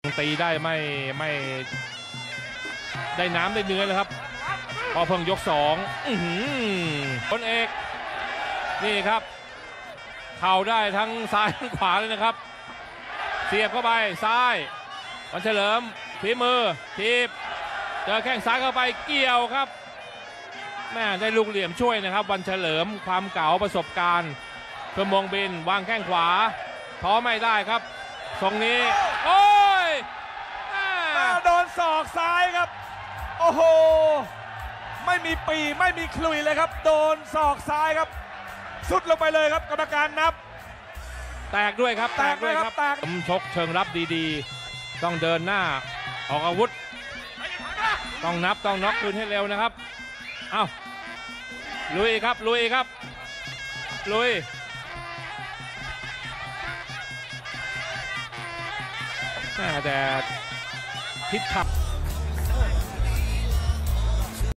ตีได้ไม่ได้น้ำได้เนื้อเลยครับพอเพิ่งยก2คนเอกนี่ครับเข่าได้ทั้งซ้ายทั้งขวาเลยนะครับเสียบเข้าไปซ้ายวันเฉลิมฝีมือทีบเจอแข้งซ้ายเข้าไปเกี่ยวครับแม่ได้ลูกเหลี่ยมช่วยนะครับวันเฉลิมความเก๋าประสบการณ์ชั่วโมงบินวางแข้งขวาท้อไม่ได้ครับทรงนี้โอ้ยโดนศอกซ้ายครับโอ้โหไม่มีปีไม่มีคลุยเลยครับโดนศอกซ้ายครับสุดลงไปเลยครับกรรมการนับแตกด้วยครับแตกด้วยครับแตกชกเชิงรับดีๆต้องเดินหน้าออกอาวุธต้องนับต้องน็อกคืนให้เร็วนะครับเอ้าลุยครับลุยครับลุยแต่ทิศทาง